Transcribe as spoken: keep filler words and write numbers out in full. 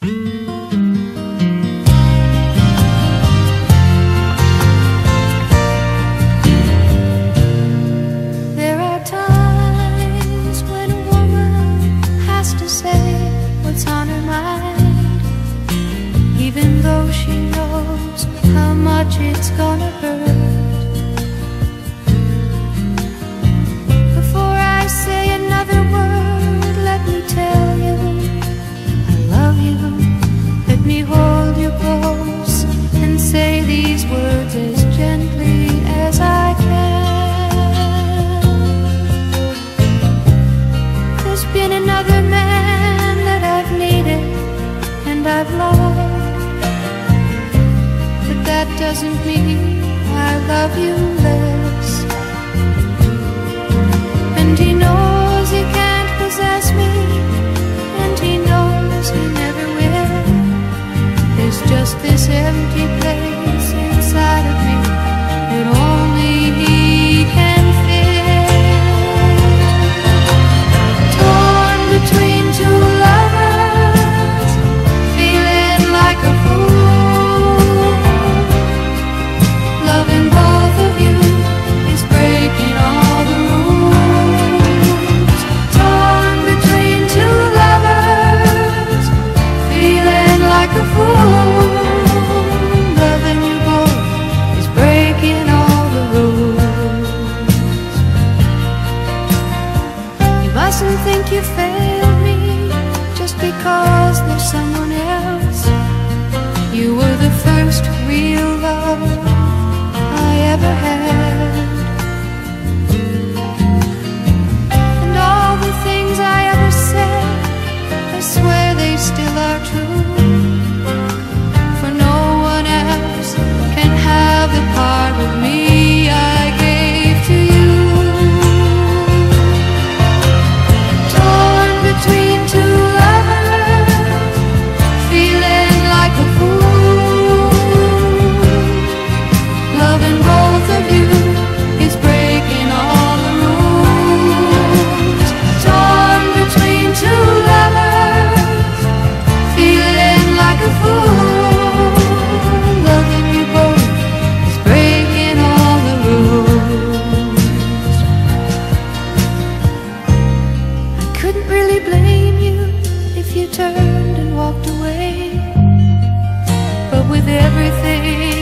There are times when a woman has to say what's on her mind, even though she knows how much it's gonna hurt. Before I say another word, let me tell you I love you. Let me hold you close and say these words as gently as I can. There's been another man that I've needed and I've loved, but that doesn't mean I love you less. And he knows he can't possess me, and he knows he never will. There's just this empty place inside of me that only he can fill. Torn between two lovers, feeling like a fool. Loving both of you is breaking all the rules. Torn between two lovers, feeling like a fool. Loving you both is breaking all the rules. You mustn't think you failed me just because there's someone else. You were the first real love I ever had. And all the things I ever said, I swear they still are true. For no one else can have the part of me I gave to you. Torn between two lovers, feeling like a fool. Loving both of you is breaking all the rules. Torn between two lovers, feeling like a fool. Loving you both is breaking all the rules. I couldn't really blame you if you turned and walked away, but with everything